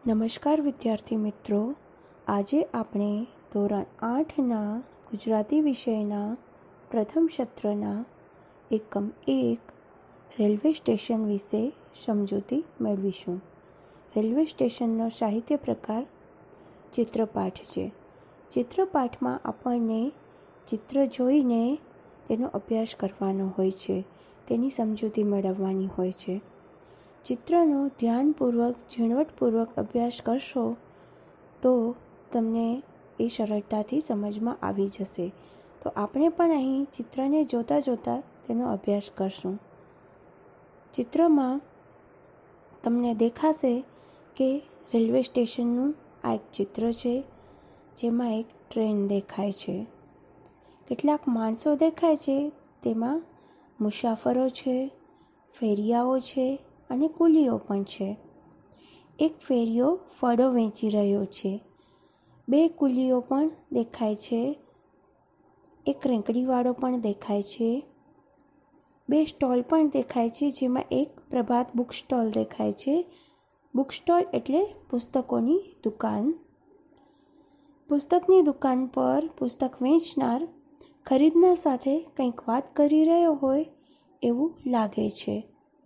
નમસ્કાર વિદ્યાર્થી મિત્રો, આજે આપણે ધોરણ 8ના ગુજરાતી વિષયના પ્રથમ સત્રના એકમ 1 રેલવે સ્ટેશન વિશે સમજૂતી મેળવીશું. રેલવે સ્ટેશનનો સાહિત્ય પ્રકાર ચિત્રપાઠ છે. ચિત્રપાઠમાં આપણને ચિત્ર જોઈને તેનો અભ્યાસ કરવાનો હોય છે, તેની સમજૂતી મેળવવાની હોય છે. ચિત્રનો ધ્યાનપૂર્વક ઝીણવટપૂર્વક અભ્યાસ કરશો તો તમને એ સરળતાથી સમજમાં આવી જશે. તો આપણે પણ અહીં ચિત્રને જોતાં જોતાં તેનો અભ્યાસ કરશું. ચિત્રમાં તમને દેખાશે કે રેલવે સ્ટેશનનું આ એક ચિત્ર છે, જેમાં એક ટ્રેન દેખાય છે. કેટલાક માણસો દેખાય છે, તેમાં મુસાફરો છે, ફેરિયાઓ છે અને કુલીઓ પણ છે. એક ફેરિયો ફળો વેચી રહ્યો છે. 2 કુલીઓ પણ દેખાય છે. એક રેંકડીવાળો પણ દેખાય છે. 2 સ્ટોલ પણ દેખાય છે, જેમાં એક પ્રભાત બુક સ્ટોલ દેખાય છે. બુક સ્ટોલ એટલે પુસ્તકોની દુકાન. પુસ્તકની દુકાન પર પુસ્તક વેચનાર ખરીદનાર સાથે કંઈક વાત કરી રહ્યો હોય એવું લાગે છે.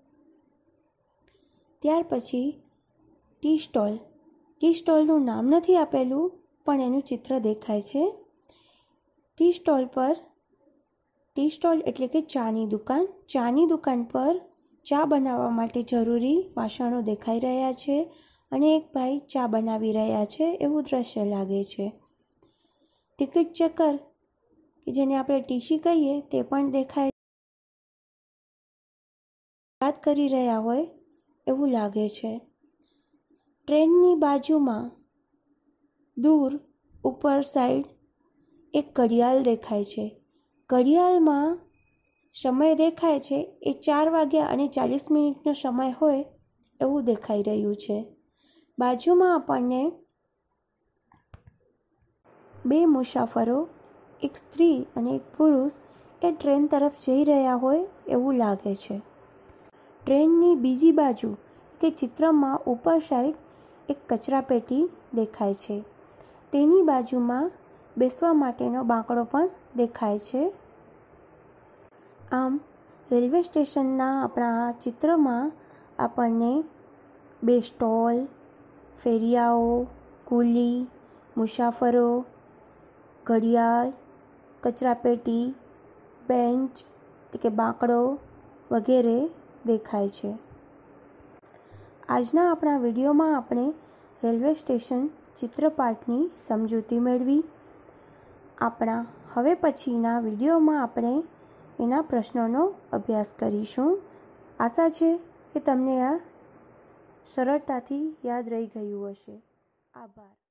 ત્યાર પછી ટી સ્ટોલ. ટી સ્ટોલનું નામ નથી આપેલું, પણ એનું ચિત્ર દેખાય છે. ટી સ્ટોલ એટલે કે ચાની દુકાન. ચાની દુકાન પર ચા બનાવવા માટે જરૂરી વાસણો દેખાઈ રહ્યા છે અને એક ભાઈ ચા બનાવી રહ્યા છે એવું દ્રશ્ય લાગે છે. ટિકિટ ચેકર, કે જેને આપણે ટીસી કહીએ, તે પણ દેખાય, વાત કરી રહ્યા હોય એવું લાગે છે. ટ્રેનની બાજુમાં દૂર ઉપર સાઈડ એક ઘડિયાળ દેખાય છે. ઘડિયાળમાં સમય દેખાય છે એ 4:40 સમય હોય એવું દેખાઈ રહ્યું છે. બાજુમાં આપણને 2 મુસાફરો, એક સ્ત્રી અને એક પુરુષ, એ ટ્રેન તરફ જઈ રહ્યા હોય એવું લાગે છે. ટ્રેનની બીજી બાજુ કે ચિત્રમાં ઉપર સાઈડ એક કચરાપેટી દેખાય છે. તેની બાજુમાં બેસવા માટેનો બાંકડો પણ દેખાય છે. આમ રેલવે સ્ટેશનના આપણા ચિત્રમાં આપણને 2 સ્ટોલ, ફેરિયાઓ, કુલી, મુસાફરો, ઘડિયાળ, કચરાપેટી, બેન્ચ કે બાંકડો વગેરે દેખાય છે. આજના આપણા વિડીયોમાં આપણે રેલવે સ્ટેશન ચિત્રપાઠની સમજૂતી મેળવી. આપણા હવે પછીના વિડીયોમાં આપણે એના પ્રશ્નોનો અભ્યાસ કરીશું. આશા છે કે તમને આ સરળતાથી યાદ રહી ગયું હશે. આભાર.